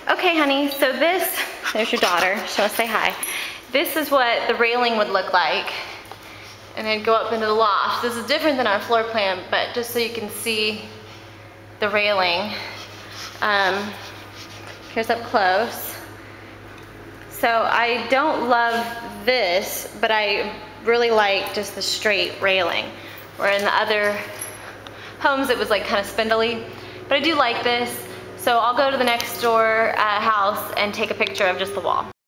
Okay, honey, so there's your daughter. She wants to say hi. This is what the railing would look like. And then go up into the loft. This is different than our floor plan, but just so you can see the railing. Here's up close. So I don't love this, but I really like just the straight railing. Where in the other homes it was like kind of spindly. But I do like this. So I'll go to the next door house and take a picture of just the wall.